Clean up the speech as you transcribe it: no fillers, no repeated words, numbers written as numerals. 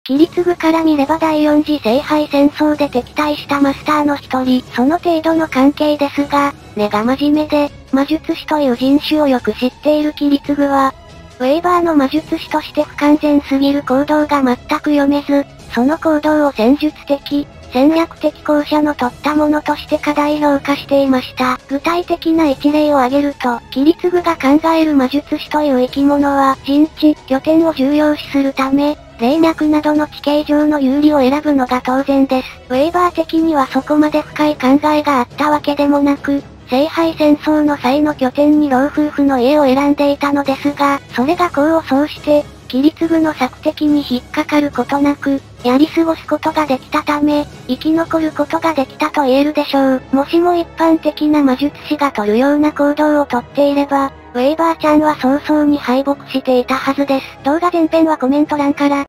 キリツグから見れば第四次聖杯戦争で敵対したマスターの一人、その程度の関係ですが、根が真面目で、魔術師という人種をよく知っているキリツグは、ウェイバーの魔術師として不完全すぎる行動が全く読めず、その行動を戦術的、戦略的後者の取ったものとして過大評価していました。具体的な一例を挙げると、キリツグが考える魔術師という生き物は、陣地、拠点を重要視するため、霊脈などの地形上の有利を選ぶのが当然です。ウェイバー的にはそこまで深い考えがあったわけでもなく、聖杯戦争の際の拠点に老夫婦の家を選んでいたのですが、それが功を奏して、キリツグの策敵に引っかかることなく、やり過ごすことができたため、生き残ることができたと言えるでしょう。もしも一般的な魔術師が取るような行動をとっていれば、ウェイバーちゃんは早々に敗北していたはずです。動画全編はコメント欄から、